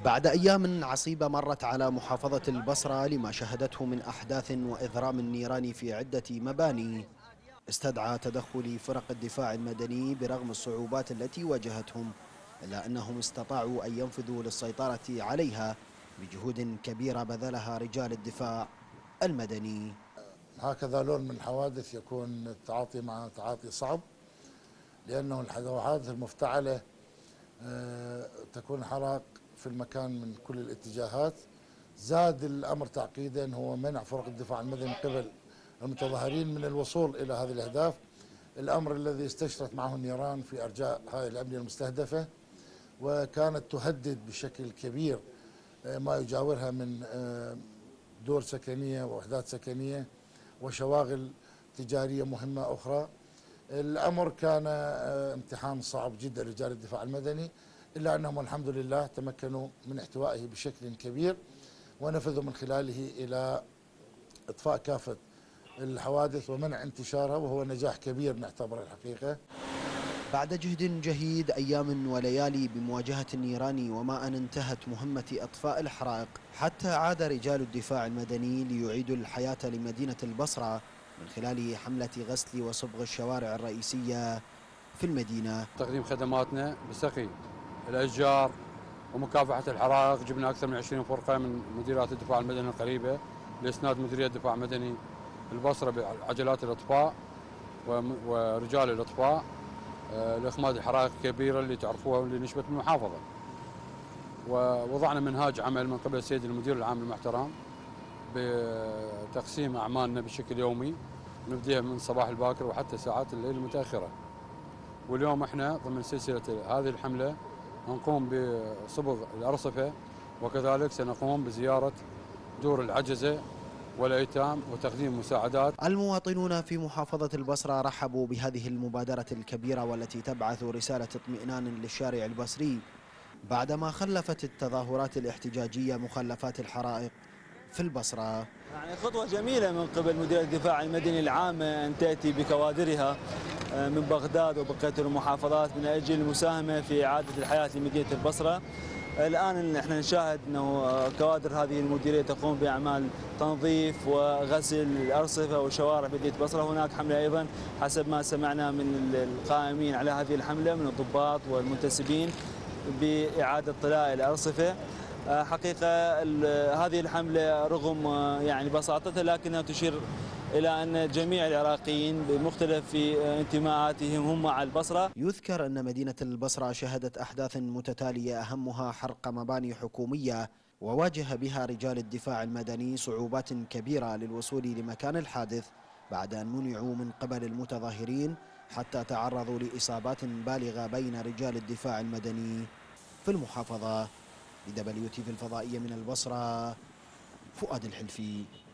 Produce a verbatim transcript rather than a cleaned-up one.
بعد أيام عصيبة مرت على محافظة البصرة لما شهدته من أحداث وإضرام النيران في عدة مباني، استدعى تدخل فرق الدفاع المدني برغم الصعوبات التي واجهتهم، إلا أنهم استطاعوا أن ينفذوا للسيطرة عليها بجهود كبيرة بذلها رجال الدفاع المدني. هكذا لون من الحوادث يكون التعاطي معه تعاطي صعب، لأنه الحوادث المفتعلة تكون حرائق في المكان من كل الاتجاهات. زاد الأمر تعقيدا هو منع فرق الدفاع المدني من قبل المتظاهرين من الوصول إلى هذه الأهداف، الأمر الذي استشرت معه النيران في أرجاء هذه الأبنية المستهدفة، وكانت تهدد بشكل كبير ما يجاورها من دور سكنية ووحدات سكنية وشواغل تجارية مهمة أخرى. الأمر كان امتحان صعب جدا لرجال الدفاع المدني، إلا أنهم الحمد لله تمكنوا من احتوائه بشكل كبير، ونفذوا من خلاله إلى إطفاء كافة الحوادث ومنع انتشارها، وهو نجاح كبير نعتبره الحقيقة. بعد جهد جهيد أيام وليالي بمواجهة النيران وما أن انتهت مهمة إطفاء الحرائق، حتى عاد رجال الدفاع المدني ليعيدوا الحياة لمدينة البصرة من خلال حملة غسل وصبغ الشوارع الرئيسية في المدينة. تقديم خدماتنا بسقي الأشجار ومكافحة الحرائق، جبنا أكثر من عشرين فرقة من مديريات الدفاع المدني القريبة لإسناد مديرية الدفاع المدني البصرة بعجلات الإطفاء ورجال الإطفاء لإخماد الحرائق الكبيرة اللي تعرفوها واللي نشبت بالمحافظة. ووضعنا منهاج عمل من قبل السيد المدير العام المحترم بتقسيم أعمالنا بشكل يومي، نبديها من الصباح الباكر وحتى ساعات الليل المتأخرة. واليوم احنا ضمن سلسلة هذه الحملة نقوم بصبغ الأرصفة، وكذلك سنقوم بزيارة دور العجزة والأيتام وتقديم مساعدات. المواطنون في محافظة البصرة رحبوا بهذه المبادرة الكبيرة والتي تبعث رسالة اطمئنان للشارع البصري بعدما خلفت التظاهرات الاحتجاجية مخلفات الحرائق في البصرة. يعني خطوة جميلة من قبل مديرية الدفاع المدني العامة أن تأتي بكوادرها من بغداد وبقية المحافظات من أجل المساهمة في إعادة الحياة لمدينة البصرة. الآن احنا نشاهد أنه كوادر هذه المديرية تقوم بأعمال تنظيف وغسل الأرصفة وشوارع مدينة البصرة. هناك حملة أيضا حسب ما سمعنا من القائمين على هذه الحملة من الضباط والمنتسبين بإعادة طلاء الأرصفة. حقيقة هذه الحملة رغم يعني بساطتها لكنها تشير إلى أن جميع العراقيين بمختلف في انتماءاتهم هم مع البصرة. يذكر أن مدينة البصرة شهدت أحداث متتالية أهمها حرق مباني حكومية، وواجه بها رجال الدفاع المدني صعوبات كبيرة للوصول لمكان الحادث بعد أن منعوا من قبل المتظاهرين، حتى تعرضوا لإصابات بالغة بين رجال الدفاع المدني في المحافظة. لدبليو تي في الفضائية من البصرة، فؤاد الحلفي.